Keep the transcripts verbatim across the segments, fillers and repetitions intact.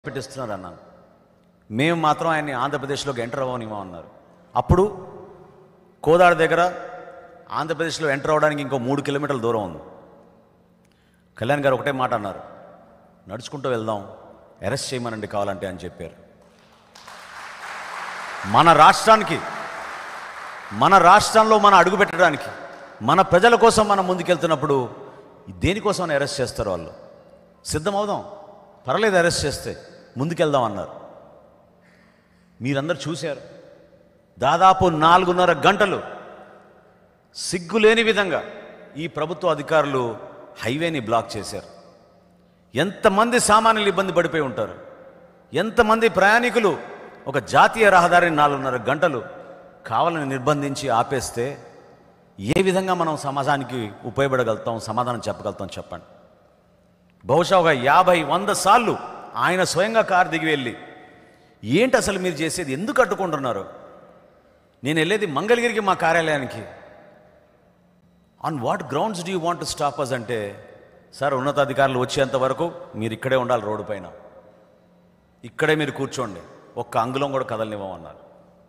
పెట్టిస్తున్నారు అన్నాను. మేము మాత్రం ఆయన్ని ఆంధ్రప్రదేశ్లోకి ఎంటర్ అవ్వనిమో అన్నారు. అప్పుడు కోదాడ దగ్గర ఆంధ్రప్రదేశ్లో ఎంటర్ అవ్వడానికి ఇంకో మూడు కిలోమీటర్ల దూరం ఉంది. కళ్యాణ్ గారు ఒకటే మాట అన్నారు, నడుచుకుంటూ వెళ్దాం, అరెస్ట్ చేయమనండి కావాలంటే అని చెప్పారు. మన రాష్ట్రానికి, మన రాష్ట్రంలో మనం అడుగు పెట్టడానికి, మన ప్రజల కోసం మనం ముందుకెళ్తున్నప్పుడు దేనికోసం అరెస్ట్ చేస్తారు వాళ్ళు? సిద్ధమవుదాం, పర్లేదు అరెస్ట్ చేస్తే ముందుకెళ్దాం అన్నారు. మీరందరూ చూశారు, దాదాపు నాలుగున్నర గంటలు సిగ్గులేని విధంగా ఈ ప్రభుత్వ అధికారులు హైవేని బ్లాక్ చేశారు. ఎంతమంది సామాన్యులు ఇబ్బంది పడిపోయి ఉంటారు, ఎంతమంది ప్రయాణికులు ఒక జాతీయ రహదారిని నాలుగున్నర గంటలు కావాలని నిర్బంధించి ఆపేస్తే ఏ విధంగా మనం సమాజానికి ఉపయోగపడగలుగుతాం, సమాధానం చెప్పగలుగుతాం చెప్పండి. బహుశా ఒక యాభై వంద సార్లు ఆయన స్వయంగా కారు దిగి వెళ్ళి ఏంటి అసలు మీరు చేసేది, ఎందుకు అడ్డుకుంటున్నారు, నేను వెళ్ళేది మంగళగిరికి మా కార్యాలయానికి, on what grounds do you want to stop us అంటే, సార్ ఉన్నతాధికారులు వచ్చేంత వరకు మీరు ఇక్కడే ఉండాలి, రోడ్డు పైన ఇక్కడే మీరు కూర్చోండి, ఒక్క అంగుళం కూడా కదలనివ్వమన్నారు.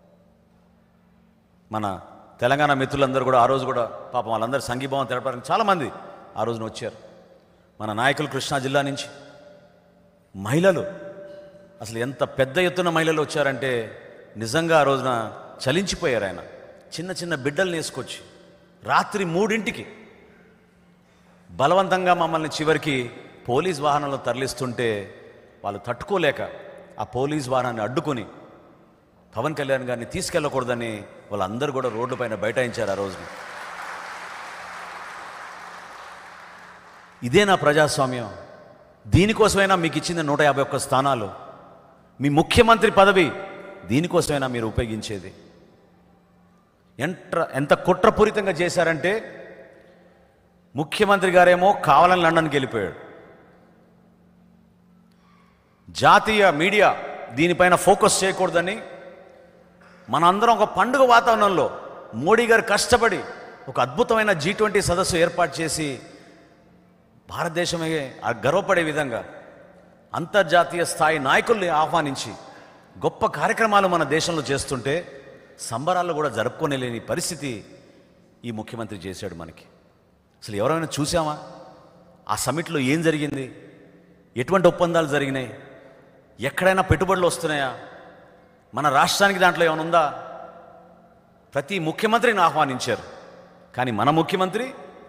మన తెలంగాణ మిత్రులందరూ కూడా ఆ రోజు కూడా పాపం వాళ్ళందరూ సంఘీభావం తెలపడానికి చాలామంది ఆ రోజున వచ్చారు. మన నాయకులు కృష్ణా జిల్లా నుంచి మహిళలు, అసలు ఎంత పెద్ద ఎత్తున మహిళలు వచ్చారంటే నిజంగా ఆ రోజున చలించిపోయారు. ఆయన చిన్న చిన్న బిడ్డల్ని వేసుకొచ్చి రాత్రి మూడింటికి బలవంతంగా మమ్మల్ని చివరికి పోలీస్ వాహనంలో తరలిస్తుంటే వాళ్ళు తట్టుకోలేక ఆ పోలీస్ వాహనాన్ని అడ్డుకొని పవన్ కళ్యాణ్ గారిని తీసుకెళ్ళకూడదని వాళ్ళందరూ కూడా రోడ్ల పైన బైఠాయించారు ఆ రోజున. ఇదే నా ప్రజాస్వామ్యం? దీనికోసమైనా మీకు ఇచ్చింది నూట యాభై ఒక్క స్థానాలు, మీ ముఖ్యమంత్రి పదవి దీనికోసమైనా మీరు ఉపయోగించేది? ఎంత ఎంత కుట్రపూరితంగా చేశారంటే, ముఖ్యమంత్రి గారేమో కావాలని లండన్కి వెళ్ళిపోయాడు. జాతీయ మీడియా దీనిపైన ఫోకస్ చేయకూడదని మనందరం ఒక పండుగ వాతావరణంలో మోడీ గారు కష్టపడి ఒక అద్భుతమైన జీ ట్వంటీ సదస్సు ఏర్పాటు చేసి భారతదేశమే గర్వపడే విధంగా అంతర్జాతీయ స్థాయి నాయకుల్ని ఆహ్వానించి గొప్ప కార్యక్రమాలు మన దేశంలో చేస్తుంటే సంబరాలు కూడా జరుపుకోలేని పరిస్థితి ఈ ముఖ్యమంత్రి చేశాడు మనకి. అసలు ఎవరైనా చూసామా ఆ సమిట్లో ఏం జరిగింది, ఎటువంటి ఒప్పందాలు జరిగినాయి, ఎక్కడైనా పెట్టుబడులు వస్తున్నాయా, మన రాష్ట్రానికి దాంట్లో ఏమైనా ఉందా? ప్రతి ముఖ్యమంత్రిని ఆహ్వానించారు, కానీ మన ముఖ్యమంత్రి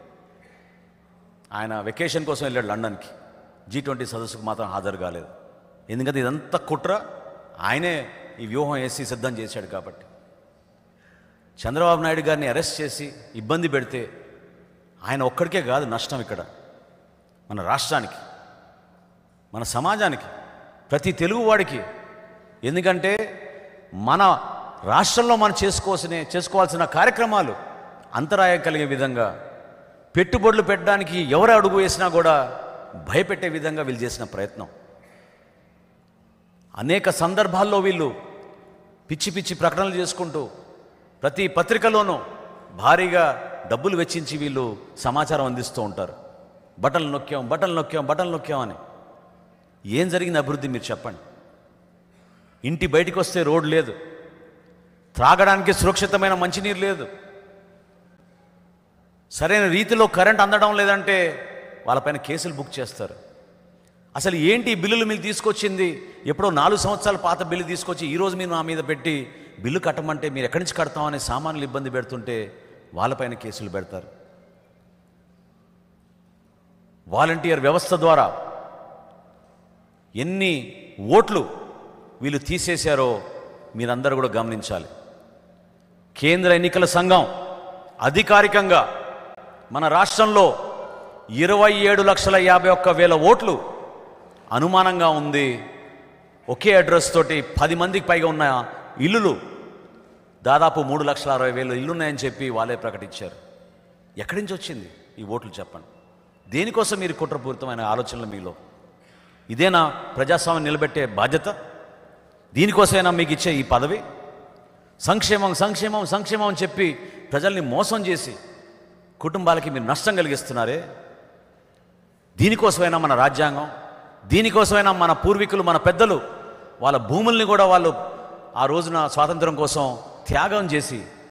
ఆయన వెకేషన్ కోసం వెళ్ళాడు లండన్కి, జీ ట్వంటీ సదస్సుకు మాత్రం హాజరు కాలేదు. ఎందుకంటే ఇదంతా కుట్ర, ఆయనే ఈ వ్యూహం వేసి సిద్ధం చేశాడు కాబట్టి. చంద్రబాబు నాయుడు గారిని అరెస్ట్ చేసి ఇబ్బంది పెడితే ఆయన ఒక్కడికే కాదు నష్టం, ఇక్కడ మన రాష్ట్రానికి, మన సమాజానికి, ప్రతి తెలుగువాడికి. ఎందుకంటే మన రాష్ట్రంలో మనం చేసుకోవాల్సిన చేసుకోవాల్సిన కార్యక్రమాలు అంతరాయం కలిగే విధంగా, పెట్టుబడులు పెట్టడానికి ఎవరు అడుగు వేసినా కూడా భయపెట్టే విధంగా వీళ్ళు చేసిన ప్రయత్నం. అనేక సందర్భాల్లో వీళ్ళు పిచ్చి పిచ్చి ప్రకటనలు చేసుకుంటూ ప్రతి పత్రికలోనూ భారీగా డబ్బులు వెచ్చించి వీళ్ళు సమాచారం అందిస్తూ ఉంటారు. బటన్లు నొక్కాం బటన్లు నొక్కాం బటన్లు నొక్కాం అని. ఏం జరిగింది అభివృద్ధి మీరు చెప్పండి? ఇంటి బయటికి వస్తే రోడ్డు లేదు, త్రాగడానికి సురక్షితమైన మంచినీరు లేదు, సరైన రీతిలో కరెంట్ అందడం లేదంటే వాళ్ళపైన కేసులు బుక్ చేస్తారు. అసలు ఏంటి బిల్లులు మీరు తీసుకొచ్చింది? ఎప్పుడో నాలుగు సంవత్సరాల పాత బిల్లు తీసుకొచ్చి ఈరోజు మీరు నా మీద పెట్టి బిల్లు కట్టమంటే మీరు ఎక్కడి నుంచి కడతామని సామాన్యులు ఇబ్బంది పెడుతుంటే వాళ్ళపైన కేసులు పెడతారు. వాలంటీర్ వ్యవస్థ ద్వారా ఎన్ని ఓట్లు వీళ్ళు తీసేశారో మీరందరూ కూడా గమనించాలి. కేంద్ర ఎన్నికల సంఘం అధికారికంగా మన రాష్ట్రంలో ఇరవై ఏడు లక్షల యాభై ఒక్క వేల ఓట్లు అనుమానంగా ఉంది, ఒకే అడ్రస్ తోటి పది మందికి పైగా ఉన్న ఇల్లులు దాదాపు మూడు లక్షల అరవై వేలు ఇల్లున్నాయని చెప్పి వాళ్ళే ప్రకటించారు. ఎక్కడి నుంచి వచ్చింది ఈ ఓట్లు చెప్పండి? దేనికోసం మీరు కుట్రపూరితమైన ఆలోచనలు మీలో? ఇదేనా ప్రజాస్వామ్యం నిలబెట్టే బాధ్యత? దీనికోసమైనా మీకు ఇచ్చే ఈ పదవి? సంక్షేమం సంక్షేమం సంక్షేమం అని చెప్పి ప్రజల్ని మోసం చేసి కుటుంబాలకి మీరు నష్టం కలిగిస్తున్నారే, దీనికోసమైనా మన రాజ్యాంగం, దీనికోసమైనా మన పూర్వీకులు, మన పెద్దలు వాళ్ళ భూముల్ని కూడా వాళ్ళు ఆ రోజున స్వాతంత్రం కోసం త్యాగం చేసి